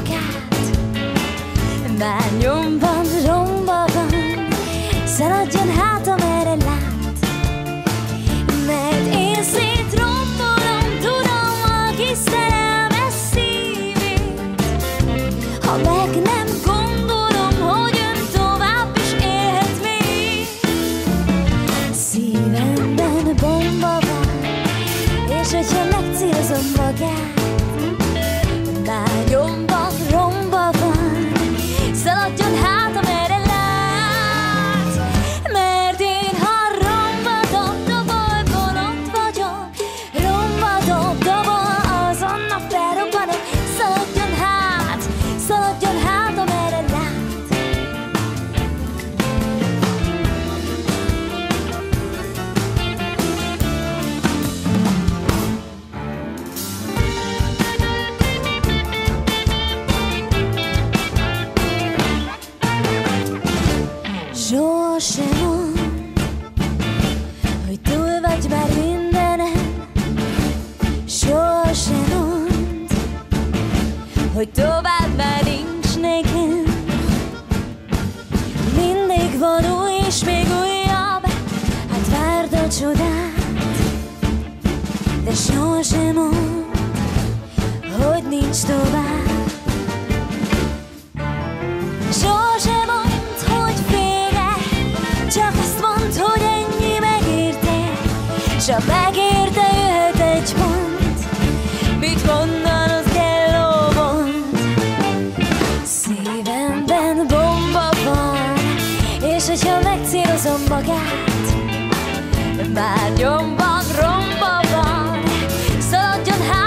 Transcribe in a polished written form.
magát. Már nyomban, romba van, szaladjon hát, amerre lát. Mert én szétrombolom, tudom, a kis szerelmes szívét. Ha meg nem gondolom, hogy ön tovább is élhet még. Szívemben bomba van, és hogyha megcélzom magát, már nyomban, romba van, szaladjon hát, amerre lát. Mert én, ha romba dobdobol, ott vagyok, romba dobdobol, azonnal felrobbanok. Szaladjon hát, amerre lát. Sose mondd, hogy túl vagy már mindenen. Sose mondd, hogy tovább már nincs nekem. Mindig van új és még újabb, hát várd a csodát. De sose mondd, hogy nincs tovább. Sose mondd, hogy vége, csak azt mondd, hogy ennyi megérte. S ha megérte, jöhet egy pont, mit mondanod kell, ó, mondd. Szívemben bomba van, és hogyha megcélozom magát, már nyomban, romba van, szaladjon hát.